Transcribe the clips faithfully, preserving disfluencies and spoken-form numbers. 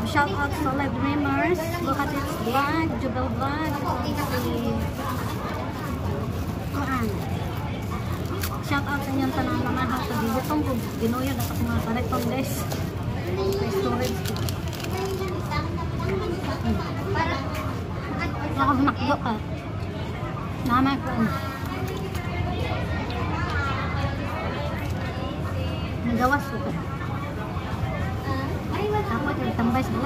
love shout out sa live dreamers. Look at this vlog, Jubel vlog. Kuan. Shout out sa inyong tanan mga ha sa gibutong ko ginuyon at mga karetong guys. Sa storage ko. Ako nakdo ka. Nama ko. Nagawas ko ka. Tapos yung tambay sila.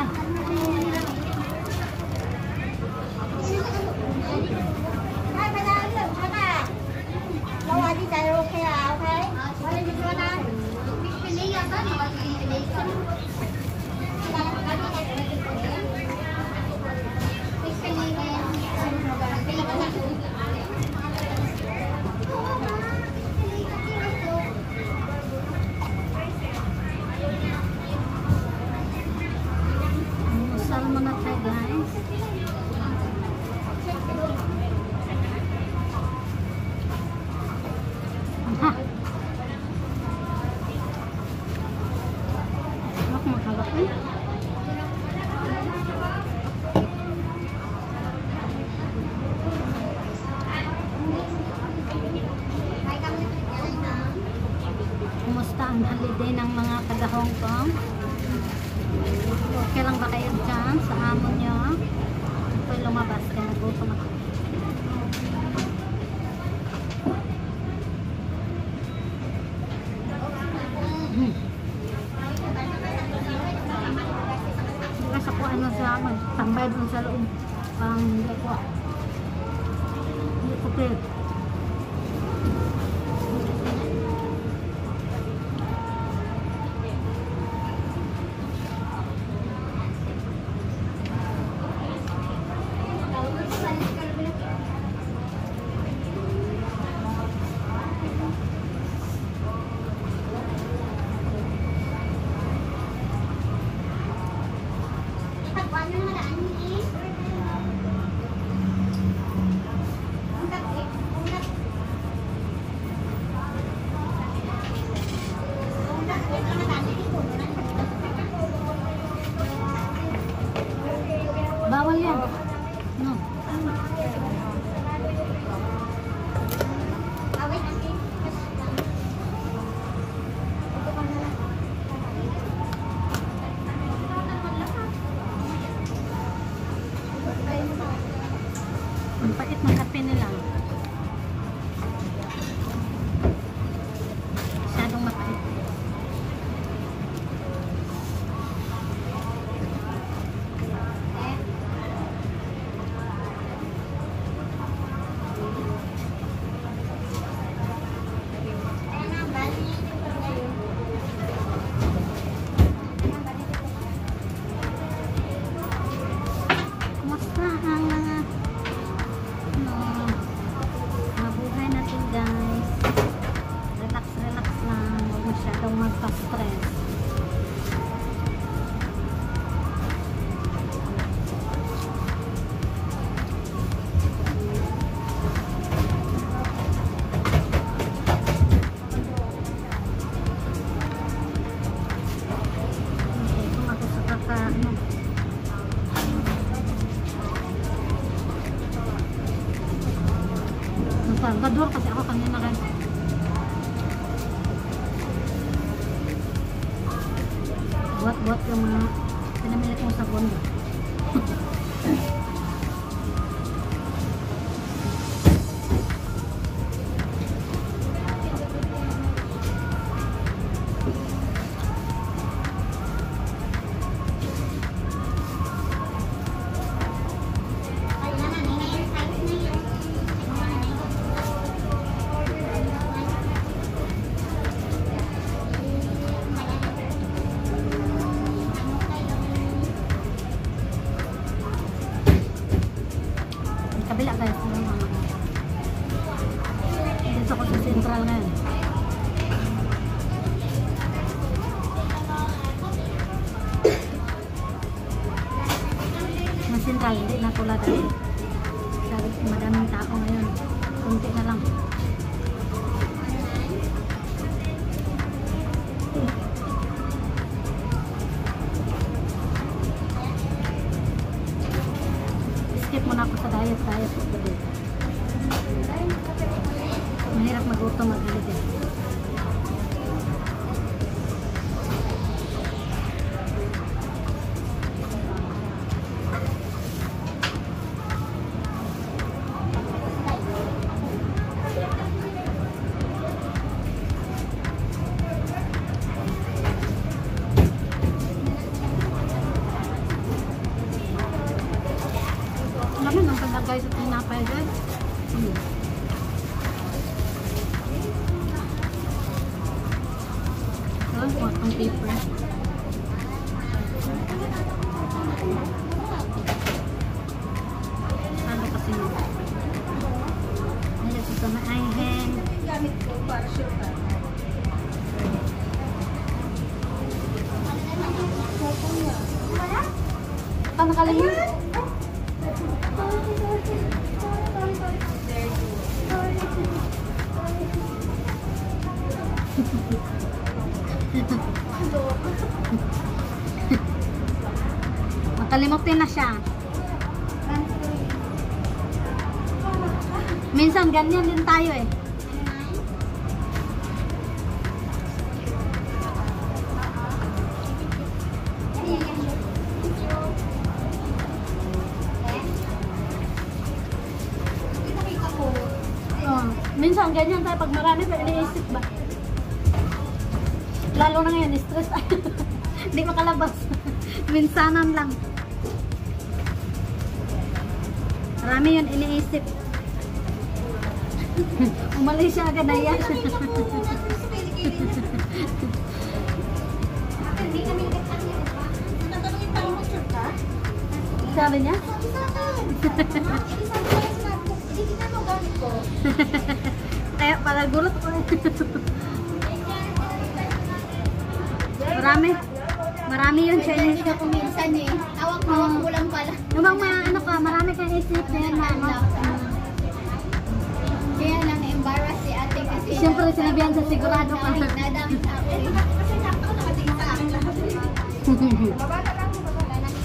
Kumusta ang holiday ng mga taga Hong Kong? Okay lang ba kayo dyan sa hamon nyo? Ako'y lumabas kaya nagutom ako. Hmm. Kasi ako ano sa hamon, tambay doon sa loob. Pang hindi ko. Hindi ko clear. Bawal yan. No. Ang pait ng kape nila. Masyadong mapait. Gador kasi ako kanina kan. Buat-buat yung mga pinamili kong sabon. Kabila guys, dito ako sa Central ngayon. Mas Central, hindi na tulad eh. Sabi, madaming tao ngayon. Kunti na lang. Okay, guys. Hmm. Ito, cotton paper. Ano kasi mo? Ano sa may I hang. Gamit ko para sure ka. Paano kalingin? Makalimutin na siya. Minsan ganyan din tayo eh. Oh, minsan ganyan tayo pag marami pa iniisip ba? Lalo na ngayon, stress tayo. Hindi makalabas. Minsanan lang. Marami yun iniisip. Umalis siya agad na yan. Sabi niya? Kaya pala gulat ko. Marami. Marami yun siya. Hindi na kuminsan eh. Hawak-hawak ko lang pala. Yung mga ano ka, marami kang isip na yan. Kaya lang na-embarrass si ate kasi. Siyempre sinabihan sa sigurado ka. Nadami sa akin. Kasi napaka nakatingin sa akin lahat. Baba na lang. Baba na lang.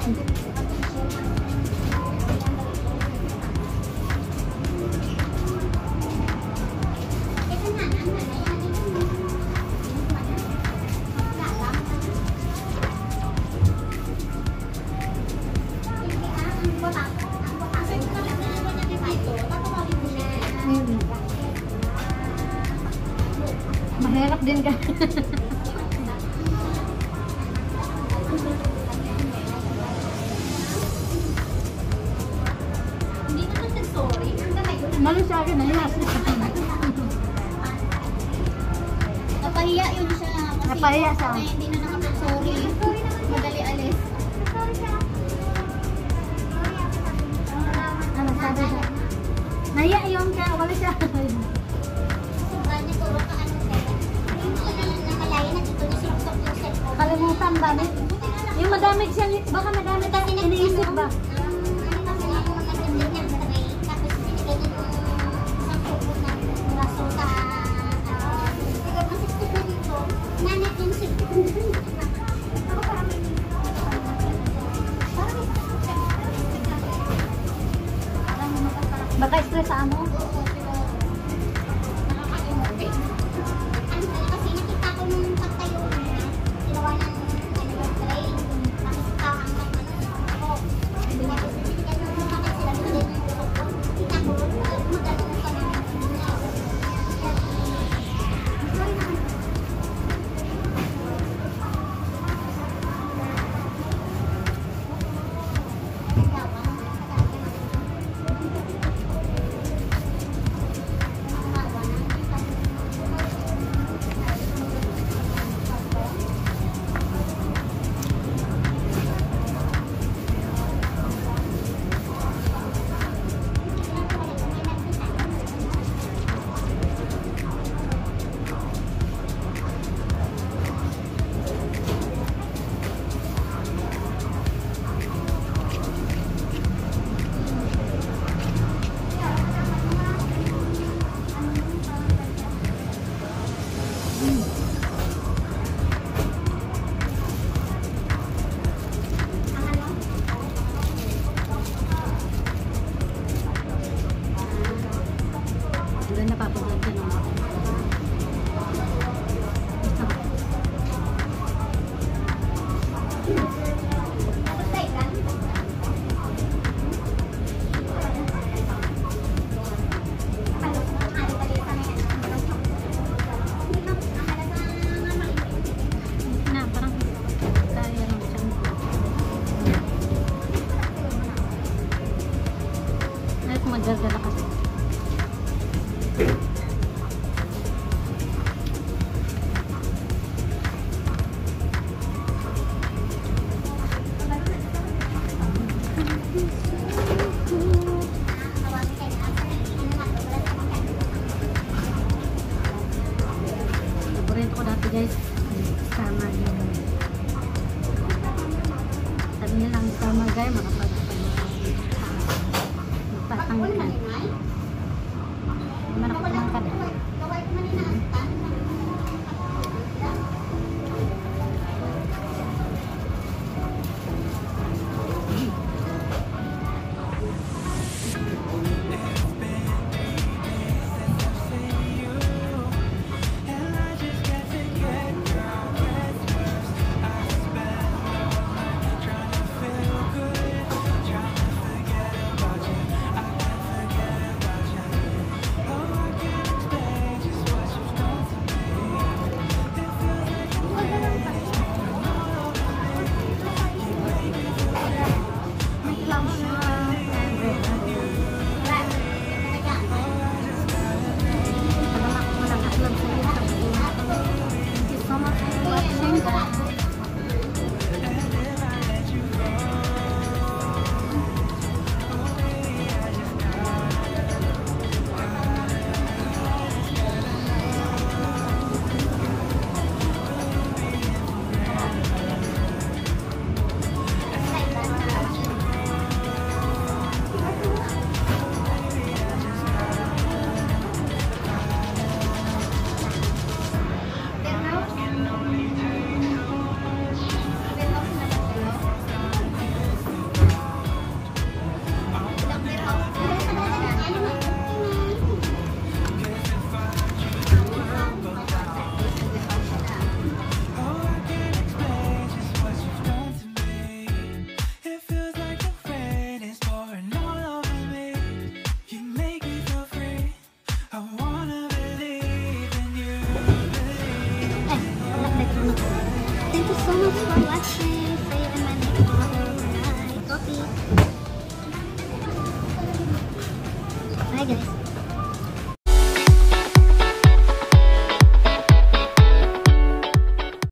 Mahirap din ka. Hindi naman nag-sorry. Malo sa akin na yes. Napahiya yun siya. Kasi Napahiya siya. Kaya hindi na nakapag-sorry. Madali alis. Ano sabi siya? Naya yun ka, wala siya. Kalimutan ba? Yung madami siya, baka madami tayo iniisip ba? Baka stress sa ano? guys, sama yun. Sabi niya lang sama guys, makapag magpatangkad. Hindi man ako tumangkad. Thank you so much for watching. See you in my next vlog. Bye. Bye guys.